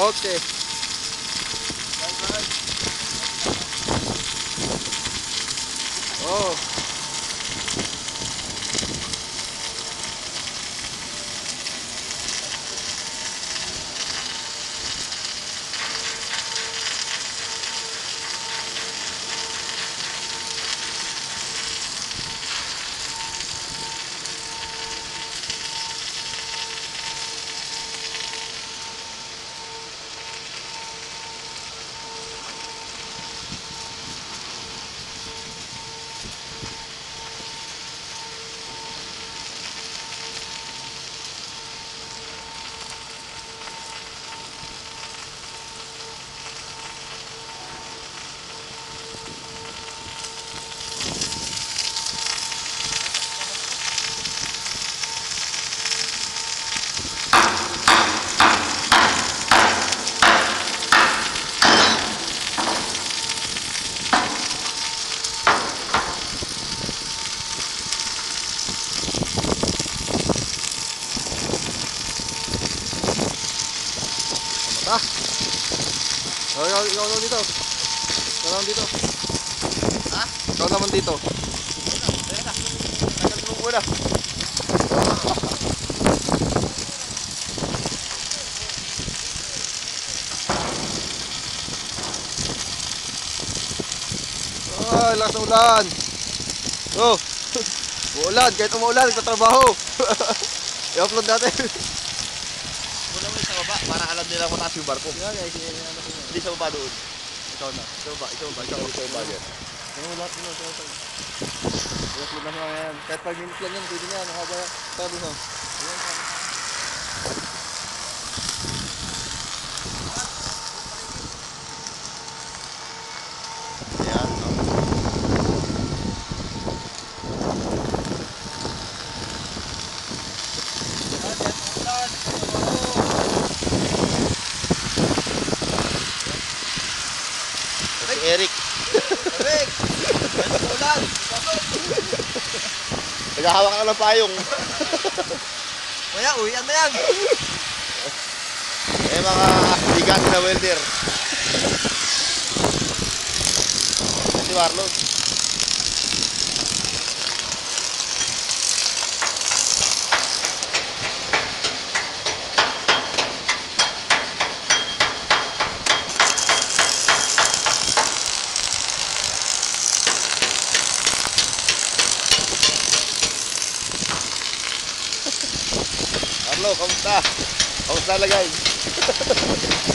Okay. Oh. Ah. Oh, ikaw naman dito. Ikaw naman dito. Ha? Ikaw naman dito. Teka. Tagal mo muna. Ay, lakas ng ulan. Oh. Uulan, kahit umuulan, nagtatrabaho. I-upload natin. Muna mo sa baba para alam nila kung taas yung barko. Yan guys, Hindi sa baba doon. ikaw na. Ito ba? Yung lahat mo, ito. I-upload na mga yan. Kahit 5 minutes lang yan, pwede na yan. Nakaba yan. Sabi mo. Ayan. Si Eric. Eric! Ulan! Naghahawak ka ng payong. Kaya, uwian na yan! Eh mga bigat na welder. Si Warlord. Arlo, kamusta? Kamusta lagay?